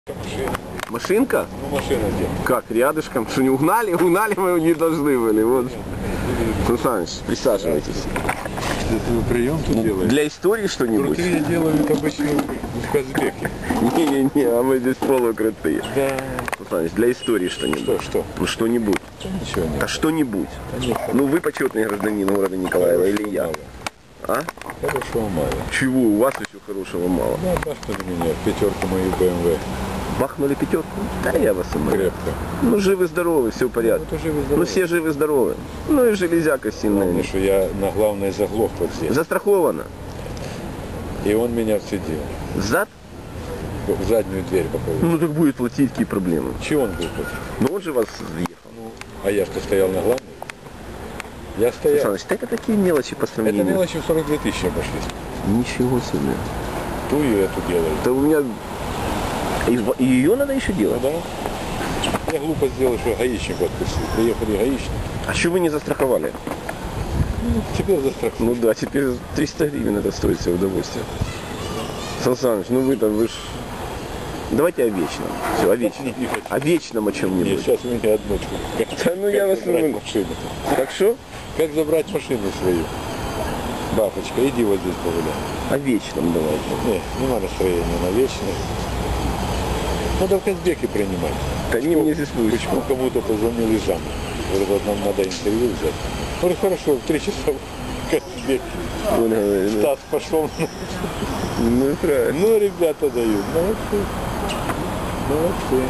Машина. Машинка? Ну, машина где? Как, рядышком? Что, не угнали? Угнали мы не должны были. Вот. Сан Саныч, присаживайтесь. Это прием тут делаете? Для истории что-нибудь? Крутые делают обычно в Казбеке. Не-не-не, а мы здесь полукрутые. Да. Сан Саныч, для истории что-нибудь. Что? Ну что-нибудь. Ничего нет. А что-нибудь? Конечно. Ну вы почетный гражданин города Николаева или я? А? Хорошего мало. Чего? У вас еще хорошего мало. Да, бахнули меня, пятерку мою БМВ. Бахнули пятерку? Да я вас умоляю. Крепко. Ну живы-здоровы, все в порядке. Ну, это живы-здоровы. Ну все живы-здоровы. Ну и железяка сильная. Главное, что я на главное заглох вот здесь. Застраховано. И он меня вцедил. Зад? В заднюю дверь поковырял. Ну так будет платить, какие проблемы. Чего он будет платить? Ну он же вас въехал. Ну, а я что, стоял на главной? Я Сан стоял. Саныч, это такие мелочи по Это сравнению. мелочи в 42 тысячи обошлись. Ничего себе. Ту и эту делали. Да у меня... И ее надо еще Ну делать. да. Я глупо сделал, что гаишнику отпустил. Приехали гаишники. А что вы не застраховали? Теперь застраховали. Ну да, теперь 300 гривен это стоит себе удовольствие. Сан Саныч, ну вы там, вы ж... Давайте о вечном. Все, о вечном. Не хочу. О вечном о Нет, чем-нибудь. сейчас у меня одночку. Да ну я вас забрать умоляю. машину? Так что? Как забрать машину свою? Бабочка, иди вот здесь погуляй. О вечном давайте. Нема настроения на вечное. Надо в Казбеке принимать. Да не мне здесь будет. Почему кому-то позвонил из зама? Говорит, вот нам надо интервью взять. Говорит, хорошо, в 3 часа в Казбеке. Он говорит, ну, Стас пошел. ну и правильно. Ну, ребята дают. Молодцы. Молодцы.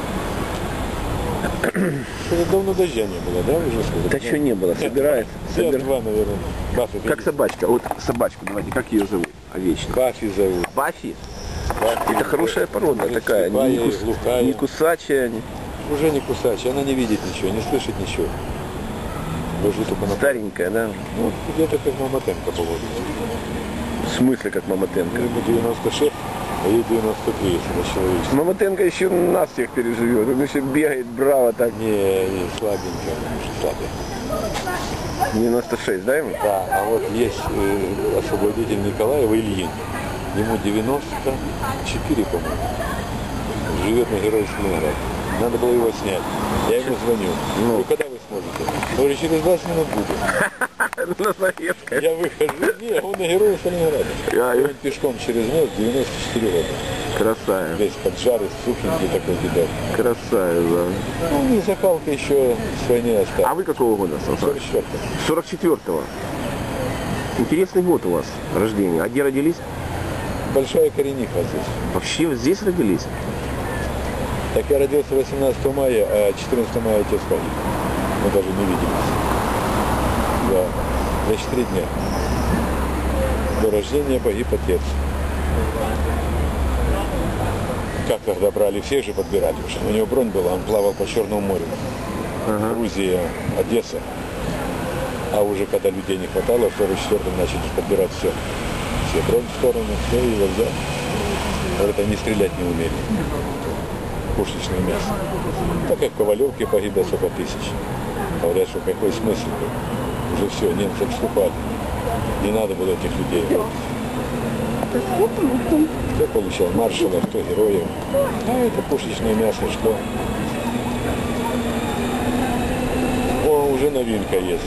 Что-то давно дождя не было, да, уже сколько? Да что не было, собирается. Дня два, наверное. Баффи, Как собачка. Вот собачку давайте, как ее зовут? Овечную. Баффи зовут. Баффи? Баффи. Это хорошая порода такая, Слепая не, и глухая. не кусачая. Уже не кусачая, она не видит ничего, не слышит ничего. Лежит только на... Старенькая, да? Ну, где-то как Мамотенко поводит. В смысле, как Мамотенко? Ему 96, а ей 93, если на человечество. Мамотенко еще нас всех переживет. Он еще бегает браво так. Не, слабенькая, она уже слабая. 96, да ему? Да, а вот есть освободитель Николаева Ильин. Ему 94, по-моему. Живет на Геройском Ленинграде. Надо было его снять. Я ему звоню. Говорю, когда вы сможете? Он говорит, через 20 минут буду. На Советской. Я выхожу. Не, он на Героя Сталинграда. Он пешком через мост 94 года. Красавец. Весь поджарый, сухенький такой бедок. Красавец, да. Ну, не закалка еще с войны А осталась. вы какого года, Сан Саныч? 44-го. 44-го. Интересный год у вас рождения. А где родились? Большая корениха здесь. Вообще здесь родились? Так я родился 18 мая, а 14 мая отец погиб. Мы даже не виделись. Да. Значит, 3 дня. До рождения погиб отец. Как тогда брали, всех же подбирали уже. У него бронь была, он плавал по Черному морю. Грузия, Одесса. А уже когда людей не хватало, в 44-м начали подбирать все. Все бронь в сторону, все, и его взял. Говорят, они стрелять не умели. Пушечное мясо. Так как в Ковалевке погибло сколько тысяч. Говорят, что какой смысл был. Уже все, немцы отступали. Не надо было этих людей. Кто получал маршала, кто героев. А это пушечное мясо, что? О, уже новинка есть.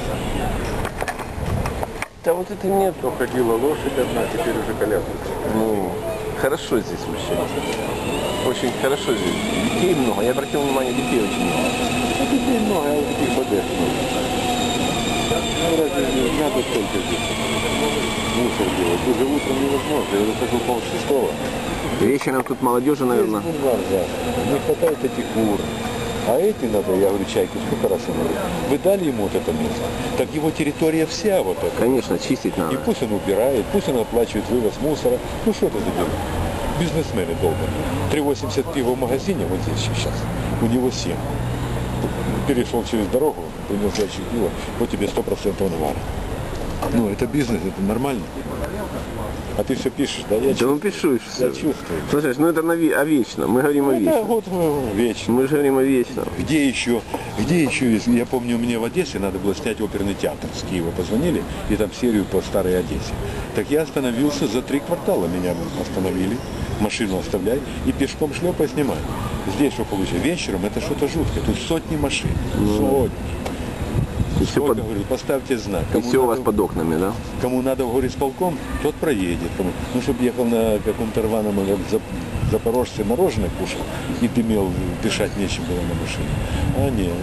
Да вот это нет. То ходила лошадь одна, теперь уже колясочка. Ну, хорошо здесь вообще. Очень хорошо здесь. Детей много. Я обратил внимание, детей очень много. Ну, детей много, а вот таких бодеж много. Ну, разве не надо столько здесь мусор делать? Уже утром невозможно, я уже хожу полшестого. Вечером тут молодежи, наверное. Есть бульвар завтра. Не хватает этих ур. А эти надо, я говорю, Чайки, сколько раз я говорю, вы дали ему вот это место, так его территория вся вот эта. Конечно, чистить И надо. пусть он убирает, пусть он оплачивает вывоз мусора. Ну что это за дело? Бизнесмены долбаные. 3,80 пива в магазине, вот здесь сейчас, у него 7. Перешел через дорогу, принес ящик пива, вот тебе 100% навара. Ну, это бизнес, это нормально. А ты все пишешь, да? Я Да ну чувствую. пишу все. Я чувствую. Слушай, ну это о вечном. Мы говорим о Да, вечном. вот вечно. Мы же говорим о вечном. Где еще, я помню, мне в Одессе надо было снять оперный театр. С Киева позвонили, и там серию по старой Одессе. Так я остановился, за 3 квартала меня остановили, машину оставляй, и пешком шлепая снимаю. Здесь что получилось? Вечером это что-то жуткое, тут сотни машин, сотни. И все, Сколько, говорю, поставьте знак. и все у вас под окнами, да? Кому надо в горисполком, тот проедет. Ну, чтобы ехал на каком-то рваном запорожце мороженое кушал и дымел, дышать нечем было на машине. А нет.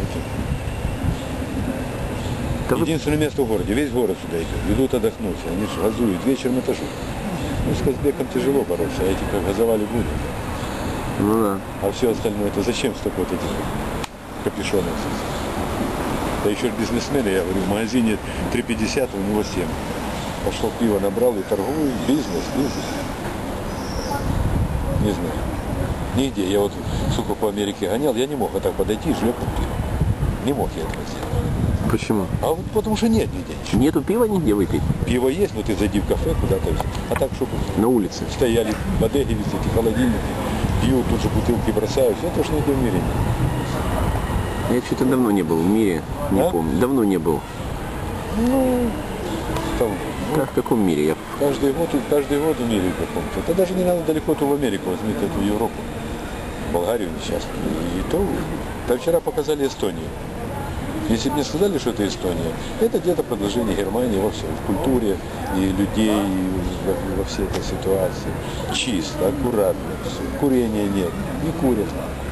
Да вы- Единственное место в городе, весь город сюда идет, ведут отдохнуть, они же газуют, вечером это жут. Ну, с Казбеком тяжело бороться, а эти как газовали будут. Ну да. А все остальное, это зачем столько вот этих капюшонов? Да еще ж бизнесмены, я говорю, в магазине 3,50, у него 7. Пошел пиво набрал и торгую, бизнес. Не знаю. Нигде. Я вот, сука, по Америке гонял, я не мог вот так подойти и шлепнуть пиво. Не мог я этого сделать. Почему? А вот потому что нет нигде ничего. Нету пива нигде выпить? Пиво есть, но ты зайди в кафе куда-то. А так что На улице. стояли бодеги висят, и холодильники, пьют, тут же бутылки бросают. Это ж нигде в мире нет. Я что-то давно не был в мире, не А? помню. Давно не был. Там, Как в каком мире? Я... каждый год в мире каком-то. Это даже не надо далеко в Америку, возьмите эту Европу, Болгарию несчастную. И то, там вчера показали Эстонию. Если бы мне сказали, что это Эстония, это где-то продолжение Германии во всем, в культуре и людей, и во всей этой ситуации. Чисто, аккуратно все. Курения нет, не курят.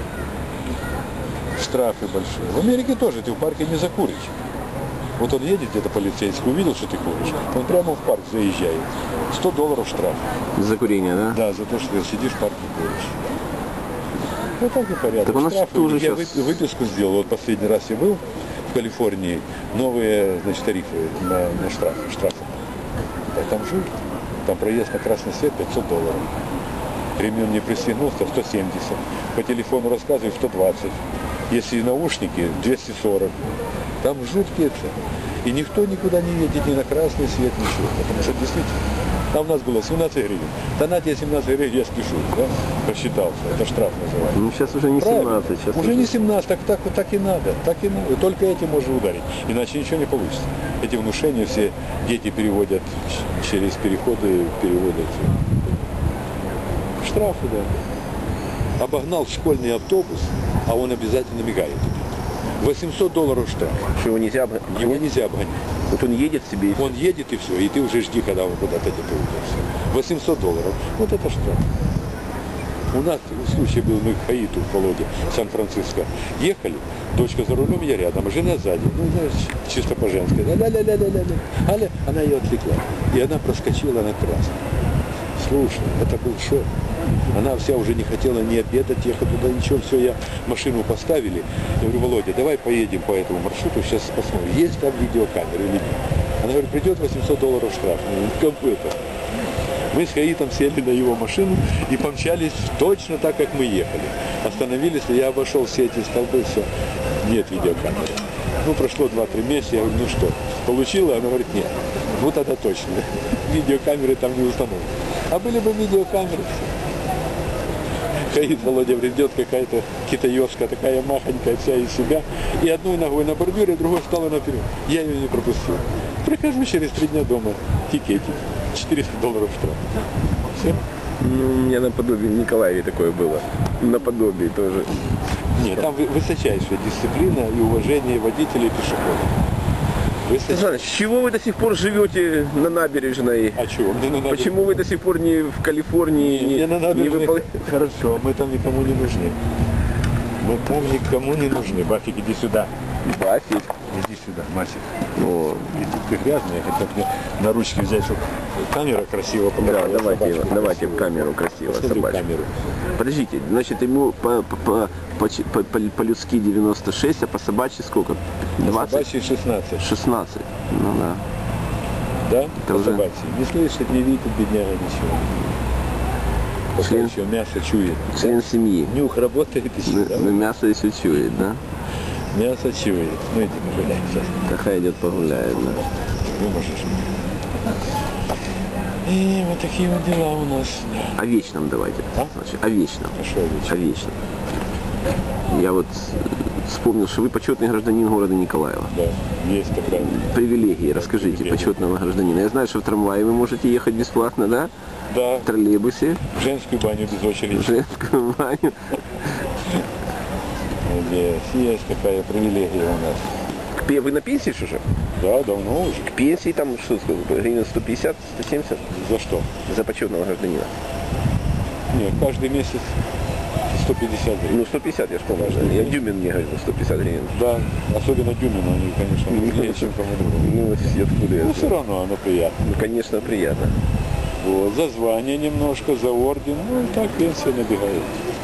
Штрафы большие. В Америке тоже ты в парке не закуришь. Вот он едет где-то полицейский, увидел, что ты куришь, он прямо в парк заезжает. $100 штраф. За курение, да? Да, за то, что ты сидишь в парке и куришь. Ну так и порядок. Так у нас Штрафы. тоже Я щас- выписку сделал. Вот последний раз я был в Калифорнии, новые, значит, тарифы на штрафы. Я там жил, там проезд на красный свет $500. Ремень не пристегнулся, 170. По телефону рассказываю, 120. Если наушники, 240. Там жуткие цены. И никто никуда не едет, ни на красный свет, ничего. Потому что действительно, там у нас было 17 гривен. Да на тебе 17 гривен, я спешу, да? Посчитался. Это штраф называется. Ну сейчас уже не Правильно. 17, сейчас Уже не 17, так и надо. Так и надо. Только этим можно ударить. Иначе ничего не получится. Эти внушения все дети переводят через переходы, переводят. Штрафы, да. Обогнал школьный автобус, а он обязательно мигает. $800 штраф. Что его нельзя Его нельзя обгонять. Вот он едет себе и Он едет и все, и ты уже жди, когда он куда-то где-то уйдет. $800. Вот это штраф. У нас случай был, мы к Хаиту, в Володе, Сан-Франциско, ехали, дочка за рулем, я рядом, а жена сзади. Ну, знаешь, чисто по-женски. Аля, она ее отвлекла. И она проскочила на красный. Слушай, это был шок. Она вся уже не хотела ни обедать, ехать туда, ничего, все, я машину поставили. Я говорю, Володя, давай поедем по этому маршруту, сейчас посмотрим, есть там видеокамеры или нет. Она говорит, придет $800 штраф. Ну, как это? Мы с Хаитом сели на его машину и помчались точно так, как мы ехали. Остановились, я обошел все эти столбы, все, нет видеокамеры. Ну, прошло 2-3 месяца, я говорю, ну что, получила? Она говорит, нет. Ну, тогда точно. Видеокамеры там не установлены. А были бы видеокамеры. Хаит, Володя, придет какая-то китаевская, такая махонькая вся из себя, и одной ногой на бордюре, другой встала наперед. Я ее не пропустил. Прихожу через 3 дня дома, тикетик, $400 штраф. Все. Ну, у меня наподобие в Николаеве такое было. Наподобие тоже. Нет, там высочайшая дисциплина и уважение водителей и пешеходов. Александр, с чего вы до сих пор живете на набережной? А чего? Мне на набережной- Почему вы до сих пор не в Калифорнии Мне на набережной выполняете? хорошо, мы там никому не нужны. Мы там никому не нужны. Бафик, иди сюда. Бафик. Иди сюда, Масик. О, Иди, ты грязный, я хотел мне на ручки взять, чтобы камера красиво да, показала. давайте, собачку давайте красивую. в камеру красиво, Посмотри в собачку. камеру. Подождите, значит, ему по-людски 96, а по-собачьи сколько? 20? Собачий 16. 16. Ну да. Да? Это уже- Собачий. Не слышит, не видит, бедняга, ничего. Пока Член- еще мясо чует. Член семьи. Нюх работает еще, Но, да? но мясо еще чует, да? Мясо чует. Ну иди погуляй сейчас. Такая идет погуляет, да. Ну можешь. И вот такие вот дела у нас. Да. О вечном давайте. А? Значит, о вечном. А что О вечер? вечном. Я вот вспомнил, что вы почетный гражданин города Николаева. Да, есть такая. Привилегии, расскажите, привилегии. почетного гражданина. Я знаю, что в трамвае вы можете ехать бесплатно, да? Да, В троллейбусе, в женскую баню без в очереди. женскую баню. Есть такая привилегия у нас. Вы на пенсии что же? Да, давно уже. К пенсии там что, гривен 150, 170 За что? за почетного гражданина. Нет, каждый месяц 150 гривен. Ну, 150, я же помню. Да. Я Дюмин мне говорил, 150 гривен. Да, особенно Дюмину, они, конечно, нужнее, чем кому другому. Ну, откуда я Ну, все знаю? равно оно приятно. Ну, конечно, приятно. Вот, за звание немножко, за орден. Ну, и так пенсия набегает.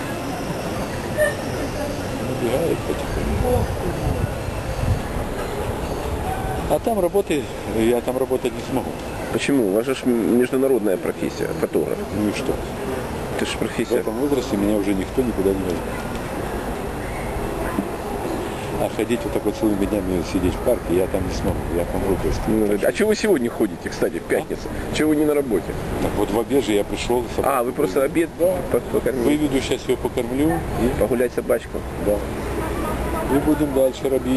Набегает потихоньку. А там я там работать не смогу. Почему? У вас же ж международная профессия, фотограф. Ну и что? Это же В профессия. этом возрасте меня уже никто никуда не возьмет. А ходить вот так вот целыми днями сидеть в парке я там не смогу. Я помру просто. А чего вы сегодня ходите, кстати, в пятницу? Чего вы не на работе? Так вот в обед же я пришел. А, вы просто обед покормили? Выведу, сейчас ее покормлю. И, Погулять собачку? да. И будем дальше робить.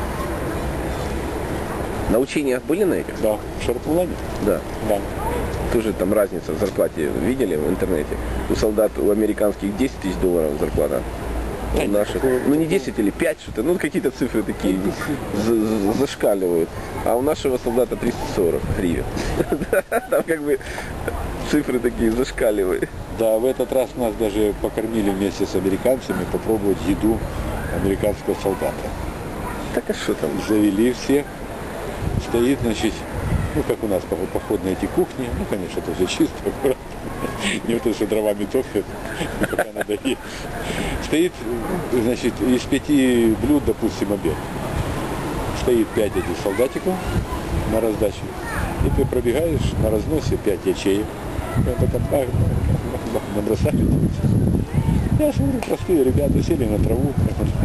На учениях были на этих? Да, в Шарпулане? Да. Да. Тоже там разница в зарплате видели в интернете? У солдат, у американских 10 тысяч долларов зарплата. Да, У наших, никакого. ну не 10 или 5 что-то, ну какие-то цифры такие зашкаливают. А у нашего солдата 340 гривен. Там как бы цифры такие зашкаливают. Да, в этот раз нас даже покормили вместе с американцами попробовать еду американского солдата. Так а что там? Завели всех. Стоит, значит, ну как у нас походные эти кухни, ну конечно это все чисто, аккуратно. Не вот это, что дровами топят, пока надо есть. Стоит, значит, из 5 блюд, допустим, обед. Стоит 5 этих солдатиков на раздаче. И ты пробегаешь на разносе 5 ячеек. Прям так набросали. Я смотрю, простые ребята сели на траву.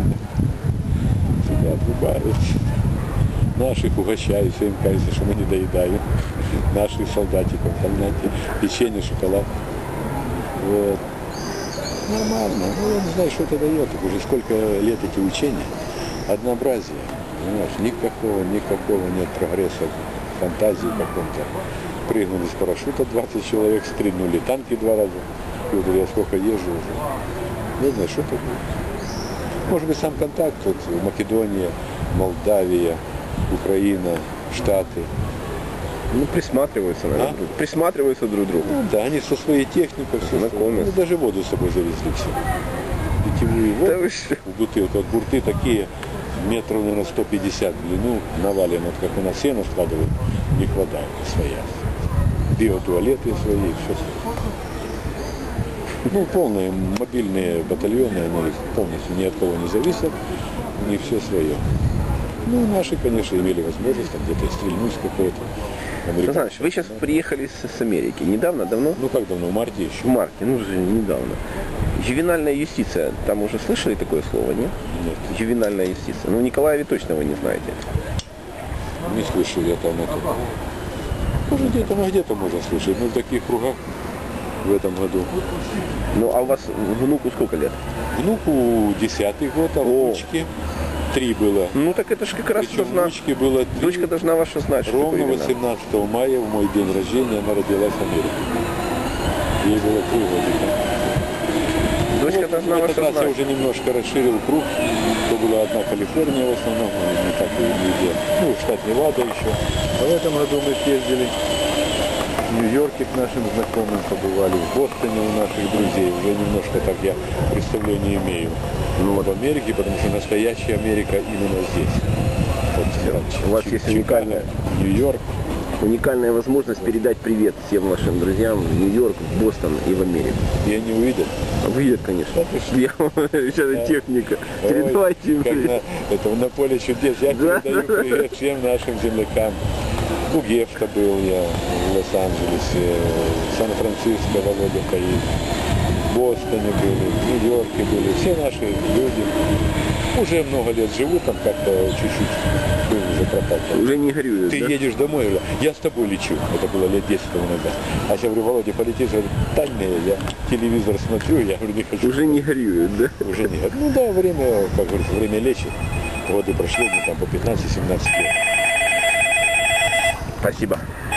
Себя отрубают. Наших угощают, все им кажется, что мы не доедаем. Наших солдатиков, там, знаете, печенье, шоколад. Вот. Нормально. Ну, я не знаю, что это дает. Уже сколько лет эти учения. Однообразие. Понимаешь, никакого нет прогресса, фантазии каком-то. Прыгнули с парашюта 20 человек, стрельнули танки 2 раза. И вот я сколько езжу уже. Не знаю, что такое. Может быть, сам контакт, вот Македония, Молдавия, Украина, Штаты. Ну присматриваются, наверное, друг. Присматриваются друг к другу. Ну да, они со своей техникой, все Знакомы. ну, даже воду с собой завезли все. Питьевую Да воду вы что? в бутылках. Бурты такие, метров, наверное, 150 в длину, навалены, вот как у нас сено складывают, у них вода своя. Биотуалеты свои, все. Ну, полные мобильные батальоны, они полностью ни от кого не зависят, у них все свое. Ну, наши, конечно, имели возможность там где-то стрельнуть какой-то. Знаешь, вы сейчас приехали с Америки. Недавно, давно? Ну, как давно? В марте еще? В марте, ну же недавно. Ювенальная юстиция, там уже слышали такое слово, нет? Нет, Ювенальная юстиция. Ну, в Николаеве точно вы не знаете. не слышал я там это. Может, где-то можно слышать, но в таких кругах в этом году. Ну, а у вас внуку сколько лет? Внуку 10-й год, а внучке 3 было. Ну, так это же как раз Причем должна... внучке было 3. Дочка должна ваша знать, что Ровно такое ювеналь. 18 мая, в мой день рождения, она родилась в Америке. Ей было 3 годика. Дочка Вот должна в этот ваша раз я знать. уже немножко расширил круг. То была одна Калифорния в основном, не так и нигде. Ну, штат Невада еще. А в этом году мы съездили в Нью-Йорке к нашим знакомым побывали, в Бостоне у наших друзей. Уже немножко так я представление имею. Ну, вот в Америке, потому что настоящая Америка именно здесь. Вот, У вас есть уникальная... Нью-Йорк. Уникальная возможность передать привет всем вашим друзьям в Нью-Йорк, в Бостон и в Америку. И они увидят. Увидят, конечно. Я сейчас техника. Передавайте им Как привет. это на поле чудес. Я Да, передаю привет всем нашим землякам. У Гефта был я в Лос-Анджелесе, в Сан-Франциско Володя поедет, в Бостоне были, в Нью-Йорке были, все наши люди. Уже много лет живу там как-то чуть-чуть, уже пропал. Уже не горюет, Ты да? едешь домой, говорю, я с тобой лечу. Это было лет 10 тому назад. А я говорю, Володя, полетишь? Говорит, да не, я телевизор смотрю, я говорю, не хочу. Уже не горюет, да? Уже нет. Ну да, время, как говорится, время лечит. Годы прошли, мне там по 15-17 лет. Спасибо.